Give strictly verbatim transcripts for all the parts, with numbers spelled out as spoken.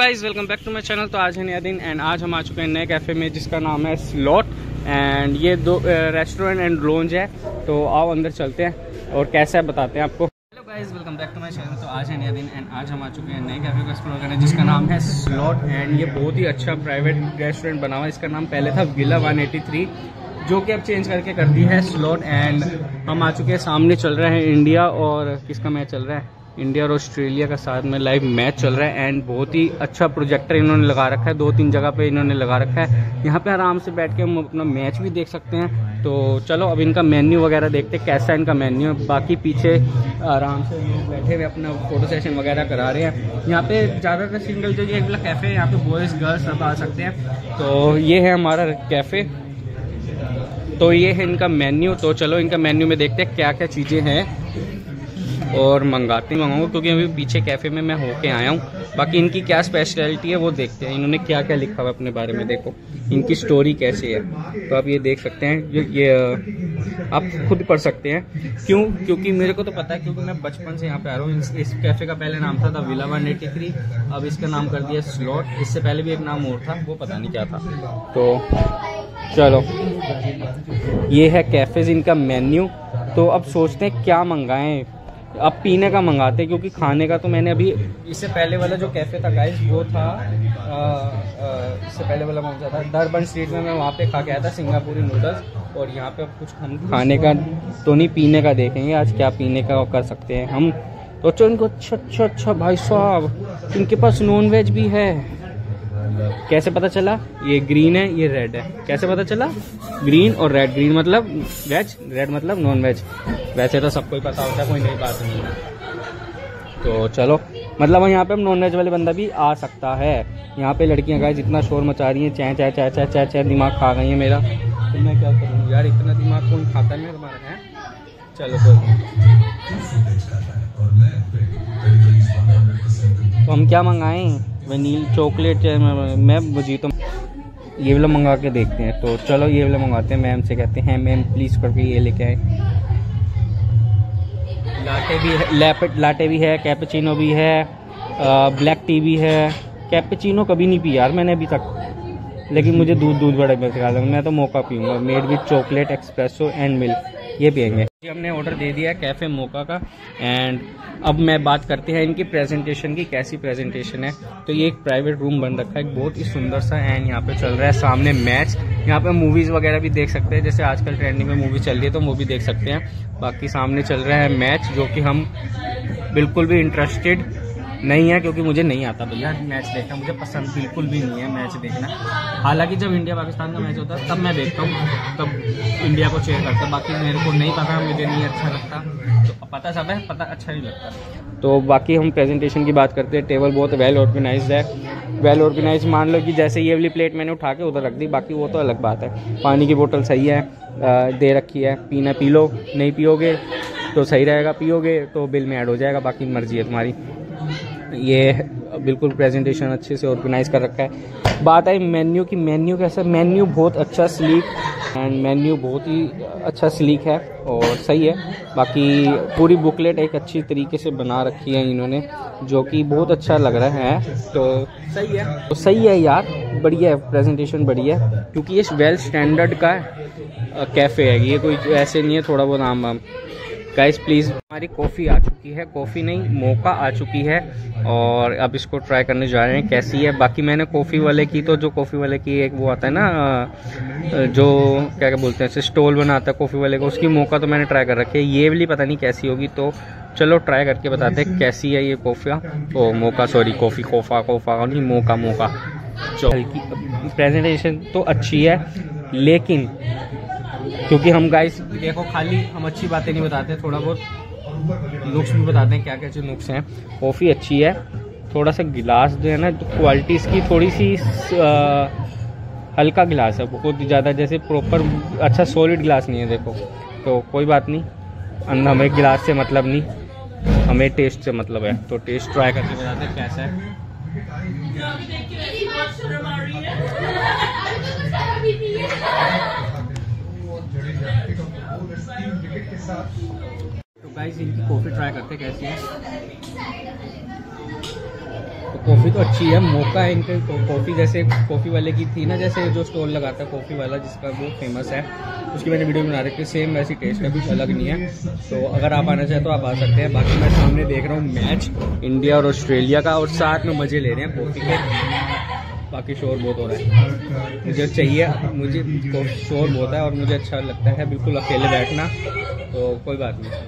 Guys welcome back to my channel. तो आज है नया दिन एंड आज हम आ चुके हैं नए कैफ़े में जिसका नाम है स्लॉट एंड ये दो रेस्टोरेंट एंड लॉन्ज है। तो आओ अंदर चलते हैं और कैसा है बताते हैं आपको। Hello guys welcome back to my channel. तो आज है नया दिन एंड आज हम आ चुके हैं नए कैफ़े का एक्सप्लोर करने जिसका नाम है स्लॉट एंड ये बहुत ही अच्छा प्राइवेट रेस्टोरेंट बना हुआ है। इसका नाम पहले था विला वन एटी थ्री जो कि अब चेंज करके कर दी है स्लॉट। एंड हम आ चुके हैं, सामने चल रहा है इंडिया और किसका मैच चल रहा है, इंडिया और ऑस्ट्रेलिया का साथ में लाइव मैच चल रहा है। एंड बहुत ही अच्छा प्रोजेक्टर इन्होंने लगा रखा है, दो तीन जगह पे इन्होंने लगा रखा है। यहाँ पे आराम से बैठ के हम अपना मैच भी देख सकते हैं। तो चलो अब इनका मेन्यू वगैरह देखते हैं कैसा इनका मेन्यू है। बाकी पीछे आराम से लोग बैठे हुए अपना फोटो सेशन वगैरह करा रहे हैं। यहाँ पे ज़्यादातर सिंगल जो ये वाला कैफ़े है यहाँ पे बॉयज़ गर्ल्स सब आ सकते हैं। तो ये है हमारा कैफ़े, तो ये है इनका मेन्यू। तो चलो इनका मेन्यू में देखते हैं क्या क्या चीज़ें हैं और मंगाते मंगाऊंगा क्योंकि अभी पीछे कैफ़े में मैं होके आया हूँ। बाकी इनकी क्या स्पेशलिटी है वो देखते हैं, इन्होंने क्या क्या लिखा हुआ है अपने बारे में। देखो इनकी स्टोरी कैसी है तो आप ये देख सकते हैं, ये, ये आप खुद पढ़ सकते हैं। क्यों? क्योंकि मेरे को तो पता है क्योंकि मैं बचपन से यहाँ पे आ रहा हूँ। इस, इस कैफ़े का पहले नाम था, था विला वन एटी थ्री, अब इसका नाम कर दिया स्लॉट। इससे पहले भी एक नाम और था, वो पता नहीं क्या था। तो चलो ये है कैफ़ेज़ इनका मेन्यू। तो अब सोचते हैं क्या मंगाएं। अब पीने का मंगाते क्योंकि खाने का तो मैंने अभी इससे पहले वाला जो कैफ़े था गाइस वो था आ, आ, इससे पहले वाला कौन सा था, दरबन स्ट्रीट में मैं वहाँ पे खा के आया था सिंगापुरी नूडल्स। और यहाँ पे अब कुछ हम खाने का तो नहीं, पीने का देखेंगे आज क्या पीने का कर सकते हैं हम। तो चलो इनको अच्छा अच्छा अच्छा भाई साहब इनके पास नॉन वेज भी है। कैसे पता चला? ये ग्रीन है ये रेड है, कैसे पता चला? ग्रीन और रेड, ग्रीन मतलब वेज, रेड मतलब नॉन वेज। वैसे तो सबको ही पता होता है, कोई नई बात नहीं है। तो चलो मतलब यहाँ पे हम नॉन वेज वाले बंदा भी आ सकता है। यहाँ पे लड़कियां गाइस जितना शोर मचा रही हैं, चाय चाय चाय चाय चाय चाय दिमाग खा गई है मेरा। तो मैं क्या करूँ यार, इतना दिमाग कौन खाता है तुम्हारा है। चलो कोई तो हम क्या मंगाएं, वनील चॉकलेट मैं मुझे तो ये वाला मंगा के देखते हैं। तो चलो ये वाला मंगाते हैं। मैम से कहते हैं मैम प्लीज़ करके ये लेके आए। लाटे भी है, लैपट लाटे भी है, कैपुचिनो भी है, आ, ब्लैक टी भी है। कैपुचिनो कभी नहीं पी यार मैंने अभी तक, लेकिन मुझे दूध दूध बड़ा बेकार लगा। मैं तो मोका पीऊँगा, made with chocolate espresso and milk, ये पियेंगे। हमने ऑर्डर दे दिया है कैफ़े मोका का। एंड अब मैं बात करते हैं इनकी प्रेजेंटेशन की, कैसी प्रेजेंटेशन है। तो ये एक प्राइवेट रूम बन रखा है, बहुत ही सुंदर सा। एंड यहाँ पे चल रहा है सामने मैच, यहाँ पे मूवीज़ वगैरह भी देख सकते हैं, जैसे आजकल ट्रेंडिंग में मूवी चल रही है तो वो भी देख सकते हैं। बाकी सामने चल रहा है मैच जो कि हम बिल्कुल भी इंटरेस्टेड नहीं है क्योंकि मुझे नहीं आता भैया मैच देखना, मुझे पसंद बिल्कुल भी नहीं है मैच देखना। हालांकि जब इंडिया पाकिस्तान का मैच होता है तब मैं देखता हूँ, तब इंडिया को चेयर करता, बाकी मेरे को नहीं पता, मुझे नहीं अच्छा लगता। तो पता सब है, पता अच्छा नहीं लगता। तो बाकी हम प्रेजेंटेशन की बात करते हैं। टेबल बहुत वेल ऑर्गेनाइज्ड है, वेल ऑर्गेनाइज मान लो कि जैसे ये वाली प्लेट मैंने उठा के उधर रख दी, बाकी वो तो अलग बात है। पानी की बोतल सही है दे रखी है, पीना पी लो, नहीं पियोगे तो सही रहेगा, पियोगे तो बिल में ऐड हो जाएगा, बाकी मर्जी है तुम्हारी। ये बिल्कुल प्रेजेंटेशन अच्छे से ऑर्गेनाइज कर रखा है। बात आई मेन्यू की, मेन्यू कैसा? मेन्यू बहुत अच्छा स्लीक एंड मेन्यू बहुत ही अच्छा स्लीक है और सही है। बाकी पूरी बुकलेट एक अच्छी तरीके से बना रखी है इन्होंने जो कि बहुत अच्छा लग रहा है। तो सही है, तो सही है यार, बढ़िया है, प्रेजेंटेशन बढ़िया है क्योंकि ये वेल स्टैंडर्ड का कैफ़े है, ये कोई ऐसे नहीं है थोड़ा बहुत आम आम। गाइस प्लीज़, हमारी कॉफ़ी आ चुकी है, कॉफ़ी नहीं मोका आ चुकी है और अब इसको ट्राई करने जा रहे हैं कैसी है। बाकी मैंने कॉफ़ी वाले की, तो जो कॉफ़ी वाले की एक वो आता है ना जो क्या क्या बोलते हैं स्टॉल बनाता है कॉफ़ी वाले को, उसकी मोका तो मैंने ट्राई कर रखी है। ये वाली पता नहीं कैसी होगी, तो चलो ट्राई करके बताते हैं कैसी है ये coffee. Oh mocha, sorry coffee, कोफा कोफा नहीं मोका मोका। हल्की प्रेजेंटेशन तो अच्छी है, लेकिन क्योंकि हम गाइस देखो खाली हम अच्छी बातें नहीं बताते, थोड़ा बहुत नुक्स भी बताते हैं क्या क्या जो नुक्स हैं। कॉफ़ी अच्छी है, थोड़ा सा गिलास जो है ना तो क्वालिटी इसकी थोड़ी सी आ, हल्का गिलास है, बहुत ज़्यादा जैसे प्रॉपर अच्छा सॉलिड गिलास नहीं है देखो। तो कोई बात नहीं, हमें गिलास से मतलब नहीं, हमें टेस्ट से मतलब है। तो टेस्ट ट्राई करके बताते हैं कैसा है। तो गाइस इनकी कॉफ़ी ट्राई करते कैसी है। तो कॉफ़ी तो अच्छी है, मोका है इनकी कॉफ़ी, जैसे कॉफ़ी वाले की थी ना, जैसे जो स्टॉल लगाता है कॉफ़ी वाला जिसका वो फेमस है, उसकी मैंने वीडियो बना रखी है, सेम वैसी टेस्ट है, कुछ अलग नहीं है। तो अगर आप आना चाहें तो आप आ सकते हैं। बाकी मैं सामने देख रहा हूँ मैच इंडिया और ऑस्ट्रेलिया का, और साथ में मज़े ले रहे हैं कॉफ़ी के। बाकी शोर बहुत हो रहा है, मुझे चाहिए, मुझे शोर बहुत है और मुझे अच्छा लगता है बिल्कुल अकेले बैठना, तो कोई बात नहीं।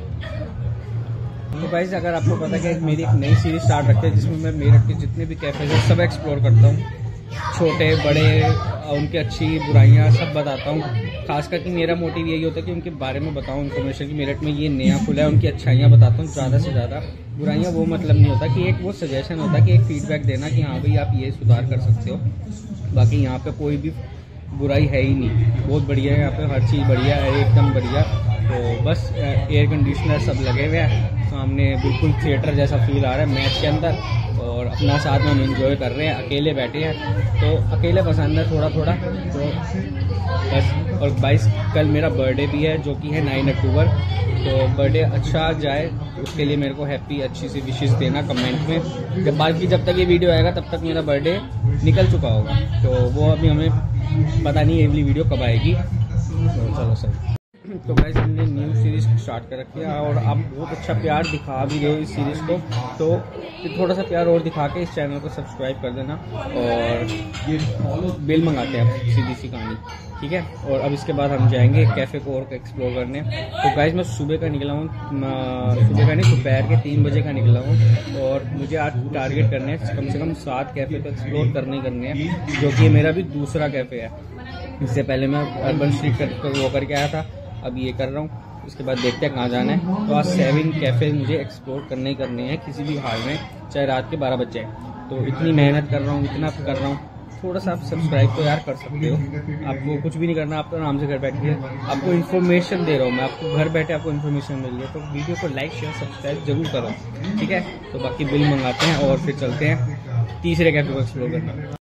तो गाइस अगर आपको पता है कि मेरी एक नई सीरीज स्टार्ट रखते हैं जिसमें मैं मेरठ के जितने भी कैफे हैं सब एक्सप्लोर करता हूँ, छोटे बड़े, उनकी अच्छी बुराइयाँ सब बताता हूँ। खासकर कि मेरा मोटिव यही होता है कि उनके बारे में बताऊँ इन्फॉर्मेशन, कि मेरठ में ये नया खुला है, उनकी अच्छाइयाँ बताता हूँ ज़्यादा से ज़्यादा। बुराइयाँ वो मतलब नहीं होता कि एक वो सजेशन होता है कि एक फीडबैक देना कि हाँ भाई आप ये सुधार कर सकते हो। बाकी यहाँ पे कोई भी बुराई है ही नहीं, बहुत बढ़िया है यहाँ पे, हर चीज़ बढ़िया है, एकदम बढ़िया। तो बस एयर कंडीशनर सब लगे हुए हैं सामने, बिल्कुल थिएटर जैसा फील आ रहा है मैच के अंदर, और अपना साथ में हम एंजॉय कर रहे हैं। अकेले बैठे हैं तो अकेले पसंद है थोड़ा थोड़ा, तो बस। और बाईस कल मेरा बर्थडे भी है जो कि है नाइन अक्टूबर, तो बर्थडे अच्छा जाए उसके लिए मेरे को हैप्पी अच्छी सी विशेस देना कमेंट में। जब बाकी जब तक ये वीडियो आएगा तब तक मेरा बर्थडे निकल चुका होगा, तो वो अभी हमें पता नहीं ये वीडियो कब आएगी। तो चलो सर, तो गाइस हमने न्यू सीरीज स्टार्ट कर रखी है और आप बहुत अच्छा प्यार दिखा भी रहे हो इस सीरीज़ को, तो थोड़ा सा प्यार और दिखा के इस चैनल को सब्सक्राइब कर देना, और ये बिल मंगाते हैं आप, सीधी सी कहानी, ठीक है। और अब इसके बाद हम जाएंगे कैफ़े को और एक्सप्लोर करने। तो गाइस मैं सुबह का निकला हूँ, सुबह का नहीं दोपहर के तीन बजे का निकला हूँ, और मुझे आज टारगेट करने हैं कम से कम सात कैफ़े को एक्सप्लोर करने करने हैं, जो कि मेरा भी दूसरा कैफ़े है। इससे पहले मैं अर्बन स्ट्रीट कर वो करके आया था, अब ये कर रहा हूँ, उसके बाद देखते हैं कहाँ जाना है। तो आज सेवन कैफ़े मुझे एक्सप्लोर करने ही करने हैं किसी भी हाल में, चाहे रात के बारह बज जाए। तो इतनी मेहनत कर रहा हूँ, इतना कर रहा हूँ, थोड़ा सा आप सब्सक्राइब तो यार कर सकते हो। आपको कुछ भी नहीं करना, आप तो आराम से घर बैठिए, आपको इन्फॉर्मेशन दे रहा हूँ मैं, आपको घर बैठे आपको इन्फॉर्मेशन मिल रही है, तो वीडियो को लाइक शेयर सब्सक्राइब जरूर करो, ठीक है। तो बाकी बिल मंगाते हैं और फिर चलते हैं तीसरे कैफ़े को एक्सप्लोर करना।